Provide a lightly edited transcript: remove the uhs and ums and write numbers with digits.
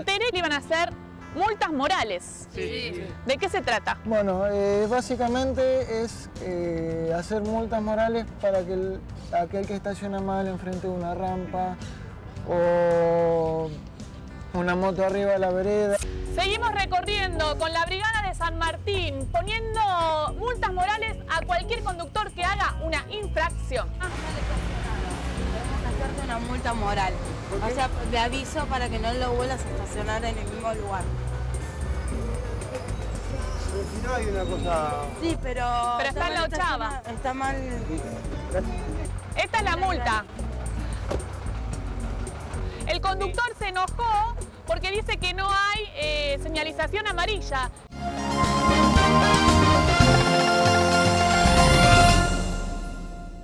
enteré que iban a hacer multas morales. Sí. ¿De qué se trata? Bueno, básicamente es hacer multas morales para que aquel que estaciona mal enfrente de una rampa o una moto arriba de la vereda. Seguimos recorriendo con la Brigada de San Martín, poniendo multas morales a cualquier conductor que haga una infracción. Tenemos que hacerte una multa moral. O sea, de aviso para que no lo vuelvas a estacionar en el mismo lugar. Pero si no hay una cosa... Sí, pero está en la ochava. Está mal. Esta es la multa. El conductor se enojó porque dice que no hay señalización amarilla.